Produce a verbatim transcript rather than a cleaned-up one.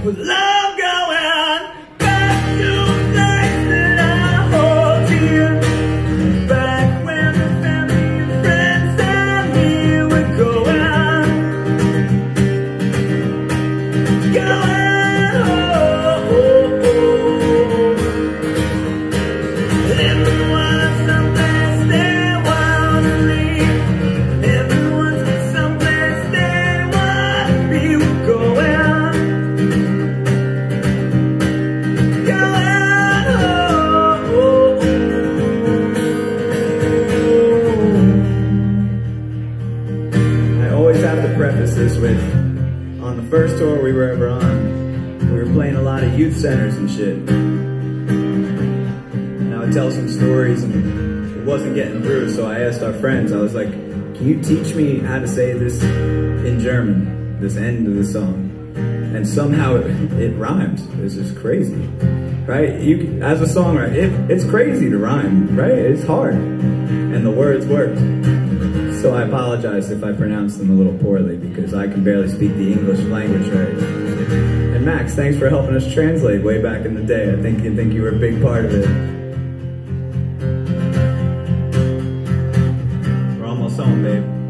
with love going back to the place that I hold dear. Back when the family and friends and me were going, going home. Everyone's someplace they wanna leave. Everyone's someplace they wanna be. We're going, going home. I always have to preface this with, on the first tour we were ever on, we were playing a lot of youth centers and shit. And I would tell some stories and it wasn't getting through, so I asked our friends, I was like, can you teach me how to say this in German, this end of the song? And somehow it, it rhymed. It's just crazy, right? You, as a songwriter, it, it's crazy to rhyme, right? It's hard. And the words worked. So I apologize if I pronounce them a little poorly because I can barely speak the English language right. And Max, thanks for helping us translate way back in the day. I think you think you were a big part of it. We're almost home, babe.